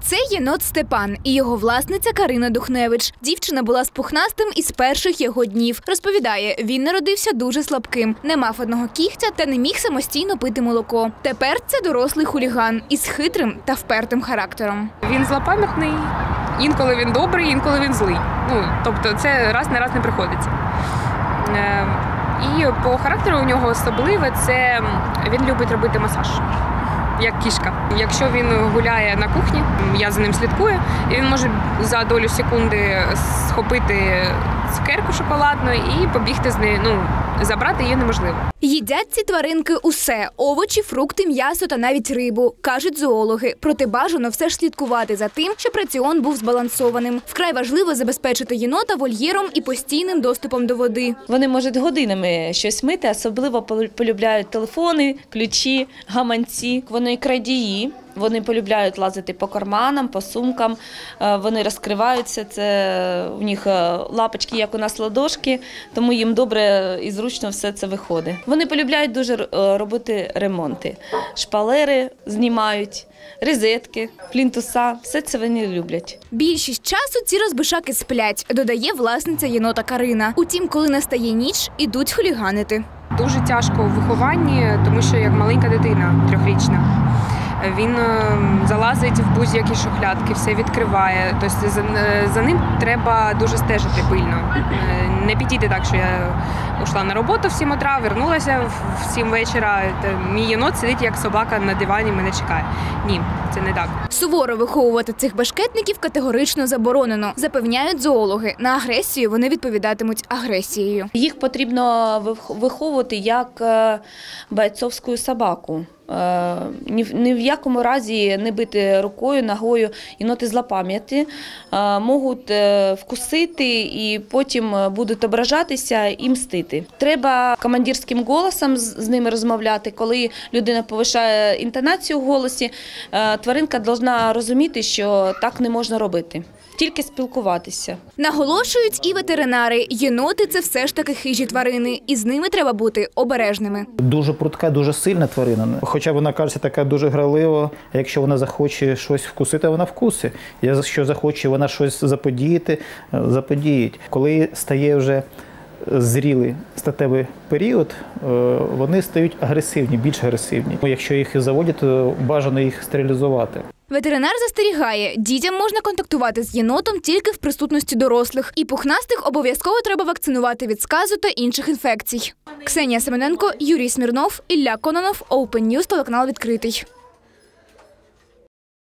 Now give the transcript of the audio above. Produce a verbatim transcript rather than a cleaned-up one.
Це єнот Степан і його власниця Карина Духневич. Дівчина була з пухнастим із перших його днів. Розповідає, він народився дуже слабким, не мав одного кігтя та не міг самостійно пити молоко. Тепер це дорослий хуліган із хитрим та впертим характером. Він злопам'ятний, інколи він добрий, інколи він злий. Ну, тобто це раз на раз не приходиться. І по характеру у нього особливе – це він любить робити масаж. Як кішка. Якщо він гуляє на кухні, я за ним слідкую, і він може за долю секунди схопити цукерку шоколадну і побігти з нею. Ну, забрати її неможливо. Їдять ці тваринки усе – овочі, фрукти, м'ясо та навіть рибу, кажуть зоологи. Проте бажано все ж слідкувати за тим, щоб раціон був збалансованим. Вкрай важливо забезпечити єнота вольєром і постійним доступом до води. Вони можуть годинами щось мити, особливо полюбляють телефони, ключі, гаманці. Вони крадії. Вони полюбляють лазити по карманам, по сумкам, вони розкриваються, це у них лапочки, як у нас ладошки, тому їм добре і зручно все це виходить. Вони полюбляють дуже робити ремонти, шпалери знімають, розетки, плінтуса, все це вони люблять. Більшість часу ці розбишаки сплять, додає власниця єнота Карина. Утім, коли настає ніч, ідуть хуліганити. Дуже тяжко у вихованні, тому що як маленька дитина, трьохрічна. Він залазить в будь-які шухлядки, все відкриває. Тобто за, за ним треба дуже стежити пильно. Не підійти так, що я йшла на роботу в сім утра, вернулася в сім вечора. Мій єнот сидить як собака на дивані, мене чекає. Ні, це не так. Суворо виховувати цих башкетників категорично заборонено. Запевняють зоологи. На агресію вони відповідатимуть агресією. Їх потрібно виховувати як бойцовську собаку. Ні в якому разі не бити рукою, ногою. Єноти злопам'ятні, можуть вкусити і потім будуть ображатися і мстити. Треба командирським голосом з ними розмовляти. Коли людина повишає інтонацію в голосі, тваринка повинна розуміти, що так не можна робити. Тільки спілкуватися. Наголошують і ветеринари. Єноти – це все ж таки хижі тварини. І з ними треба бути обережними. Дуже прудка, дуже сильна тварина. Хоча вона, кажеться, така дуже гралива. Якщо вона захоче щось вкусити, вона вкусить. Якщо захоче вона щось заподіяти, заподіють. Коли стає вже зрілий статевий період, вони стають агресивні, більш агресивні. Якщо їх заводять, то бажано їх стерилізувати. Ветеринар застерігає, дітям можна контактувати з єнотом тільки в присутності дорослих. І пухнастих обов'язково треба вакцинувати від сказу та інших інфекцій. Ксенія Семененко, Юрій Смірнов, Ілля Кононов, Open News, телеканал відкритий.